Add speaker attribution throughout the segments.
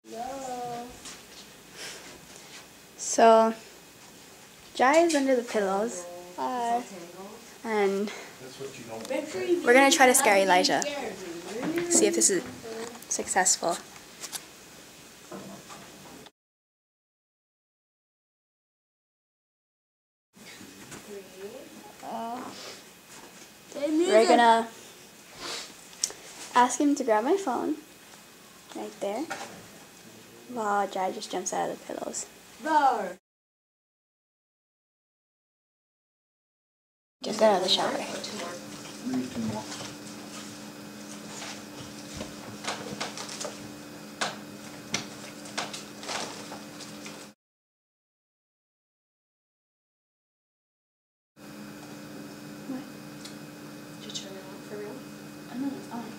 Speaker 1: No.
Speaker 2: So, Jai is under the pillows.
Speaker 1: Hi.
Speaker 2: And we're going to try to scare Elijah. See if this is successful. We're going to ask him to grab my phone. Right there. While Jai just jumps out of the pillows.
Speaker 1: Roar.
Speaker 2: Just got out of the shower. What?
Speaker 1: Did you turn it on for real?
Speaker 2: I know it's on.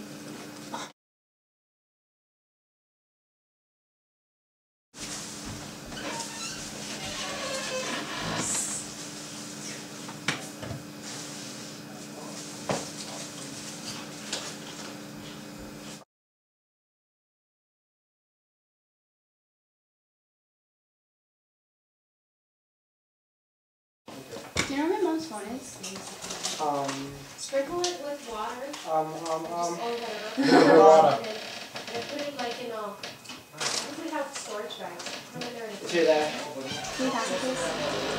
Speaker 2: Do you know where my mom's phone is?
Speaker 1: Sprinkle it with water. Just
Speaker 3: Water.
Speaker 1: water. And put it like in a. I think we have storage bags. Put it there.
Speaker 3: See that?
Speaker 2: Can you pass it, please?